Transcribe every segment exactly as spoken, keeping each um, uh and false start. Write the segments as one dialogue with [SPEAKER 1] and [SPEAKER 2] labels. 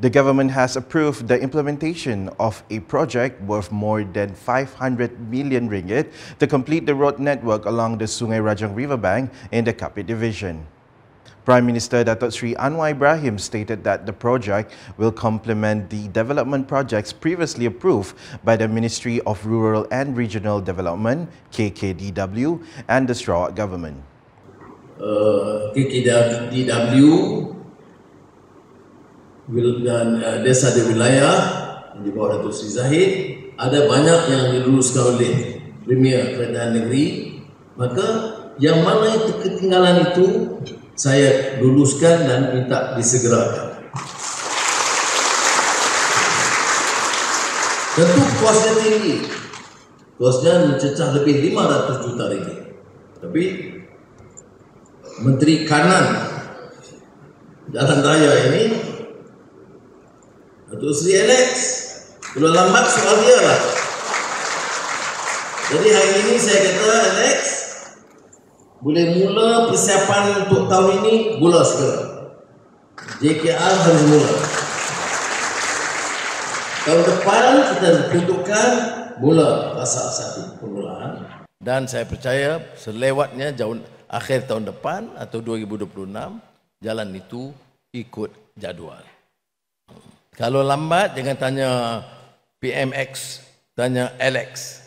[SPEAKER 1] The government has approved the implementation of a project worth more than five hundred million ringgit to complete the road network along the Sungai Rajang Riverbank in the Kapit Division. Prime Minister Datuk Seri Anwar Ibrahim stated that the project will complement the development projects previously approved by the Ministry of Rural and Regional Development (K K D W) and the Sarawak Government.
[SPEAKER 2] Uh, K K D W dan uh, Desa di Wilayah di bawah Datuk Seri Zahid ada banyak yang diluluskan oleh Premier Kerajaan Negeri, maka yang mana itu ketinggalan itu saya luluskan dan minta disegerakan. Tentu kosnya tinggi, kosnya mencecah lebih lima ratus juta ringgit. Tapi Menteri Kanan Jalan Raya ini Datuk Seri Alex, kalau lambat soal dia lah. Jadi hari ini saya kata Alex, boleh mula persiapan untuk tahun ini, mula segera. J K R harus mula. Tahun depan kita tentukan mula fasa satu permulaan. Dan saya percaya selewatnya jauh akhir tahun depan atau dua ribu dua puluh enam, jalan itu ikut jadual. Kalau lambat jangan tanya P M X, tanya Alex.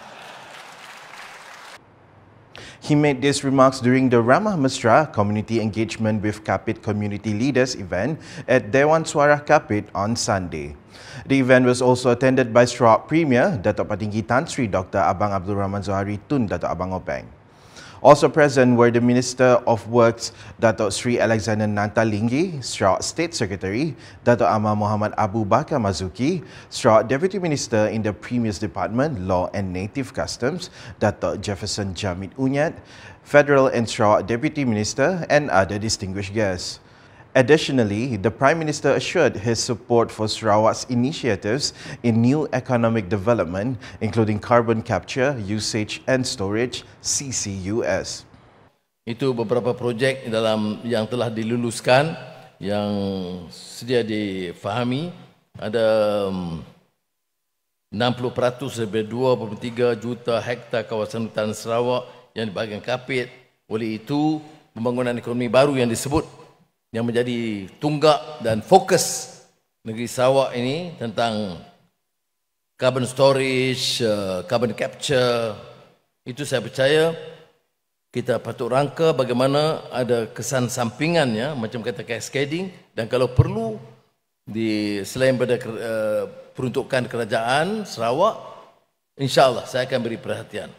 [SPEAKER 1] He made these remarks during the Ramah Mesra Community Engagement with Kapit Community Leaders event at Dewan Suara Kapit on Sunday. The event was also attended by Sarawak Premier Datuk Patinggi Tan Sri Doctor Abang Abdul Rahman Zohari Tun Datuk Abang Openg. Also present were the Minister of Works Datuk Sri Alexander Nantalinggi, Sarawak State Secretary Datuk Amar Muhammad Abu Bakar Mazuki, Sarawak Deputy Minister in the Premier's Department Law and Native Customs Datuk Jefferson Jamid Unyat, Federal and Sarawak Deputy Minister and other distinguished guests. Additionally, the Prime Minister assured his support for Sarawak's initiatives in new economic development, including carbon capture, usage and storage (C C U S).
[SPEAKER 2] Itu beberapa projek dalam yang telah diluluskan yang sedia difahami. Ada enam puluh peratus daripada dua puluh tiga juta hektar kawasan hutan Sarawak yang dibahagikan Kapit. Oleh itu, pembangunan ekonomi baru yang disebut yang menjadi tunggak dan fokus negeri Sarawak ini tentang carbon storage, uh, carbon capture, itu saya percaya kita patut rangka bagaimana ada kesan sampingannya, macam kata cascading, dan kalau perlu di selain pada uh, peruntukan kerajaan Sarawak, insya-Allah saya akan beri perhatian.